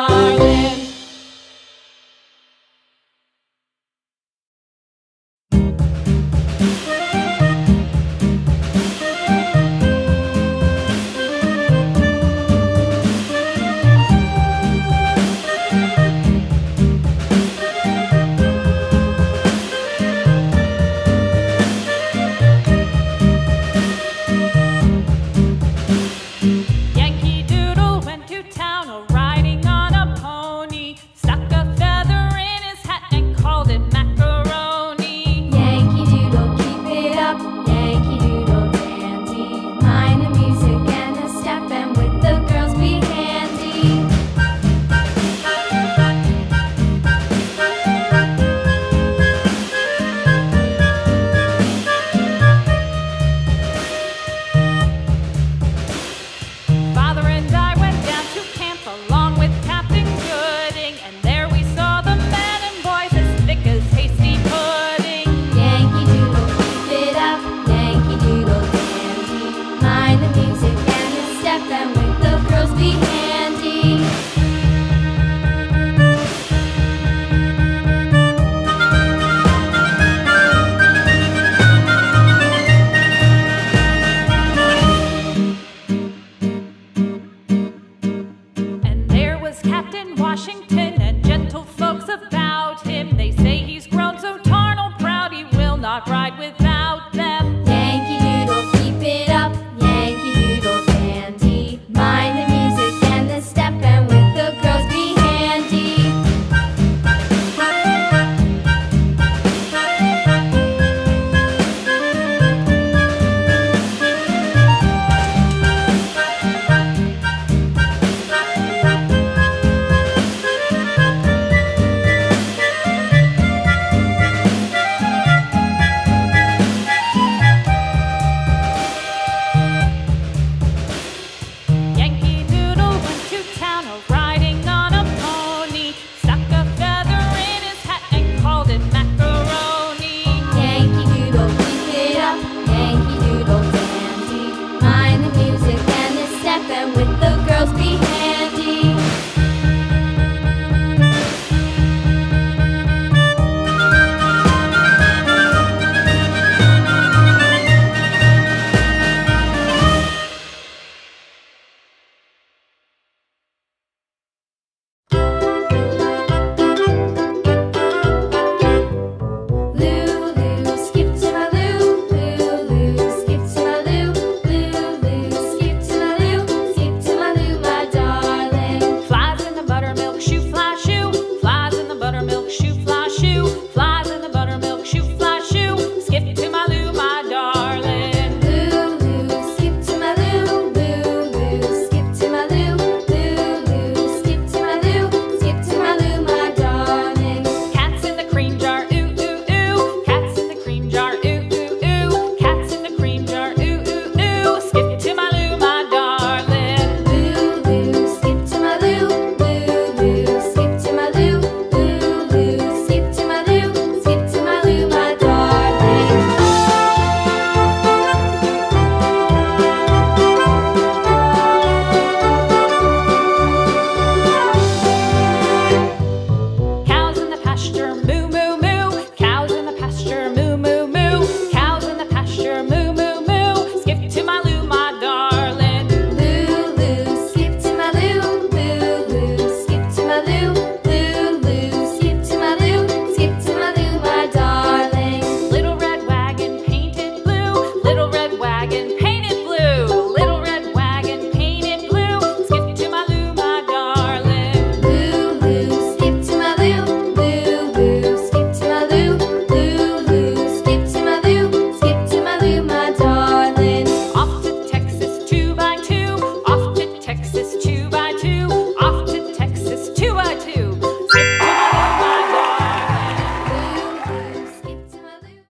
darling. Yankee Doodle went to town riding on a pony, stuck a feather in his hat and called it macaroni. Yankee Doodle, keep it up, Yankee Doodle dandy. Mind the music and the step, and with the girls be handy. Father and I went down to camp along with Captain Gooding, and there we saw the men and boys as thick as hasty pudding. Yankee Doodle, keep it up, Yankee Doodle dandy. Mind the music and the step, and with the girls be handy. And there was Captain Washington